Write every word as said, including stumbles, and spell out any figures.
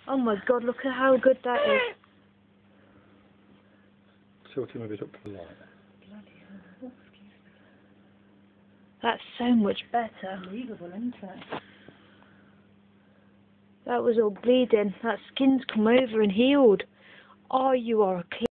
Oh my god, look at how good that is. Tilt him a bit up to the light. Bloody hell. Excuse me. That's so much better. Unbelievable, isn't it? That was all bleeding. That skin's come over and healed. Oh, you are a